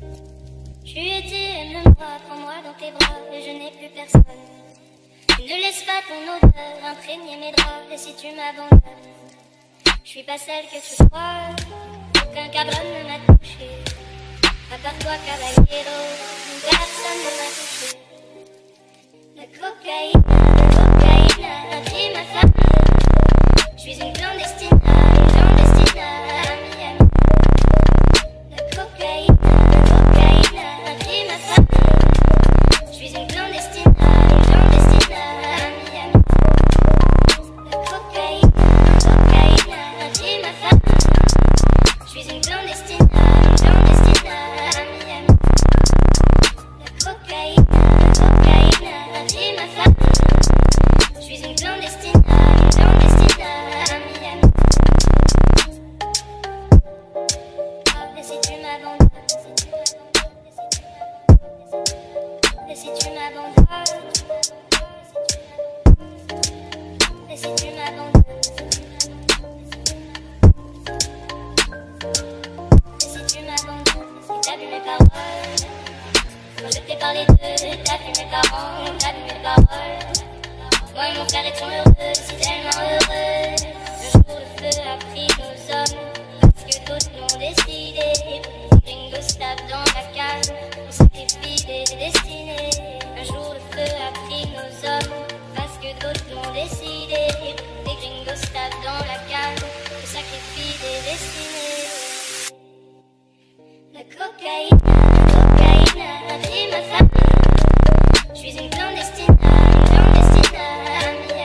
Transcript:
Tu étais, aime-moi, prends-moi dans tes bras, et je n'ai plus personne. Tu ne laisses pas ton odeur imprégner mes draps, et si tu m'abandonnes, je suis pas celle que tu crois, aucun cabron ne m'a touché. À part toi, caballero, personne ne m'a touché. La cocaïne, a pris ma femme. Je suis une clandestine à Miami. La cocaïne, a pris ma femme. Je suis une clandestine à Miami. La cocaïne, a pris ma femme. Je suis une clandestine à Miami. La cocaïne, a pris ma femme. Je suis une clandestine à Miami. Et si tu m'abandonnes, et si tu m'abandonnes, et si tu m'abandonnes, et si tu m'abandonnes, si t'as vu mes paroles, quand je t'ai parlé d'eux, t'as vu mes parents, t'as vu mes paroles. Moi et mon frère étions heureux, si tellement heureux. Le jour le feu a pris nos hommes, parce que d'autres l'ont décidé. Gringo se tape dans la cave, on sacrifie des destinées. Un jour le feu a pris nos hommes, parce que d'autres l'ont décidé. Les gringos se tapent dans la cave, on sacrifie des destinées. La cocaïne, a pris ma femme. Je suis une clandestine à Miami.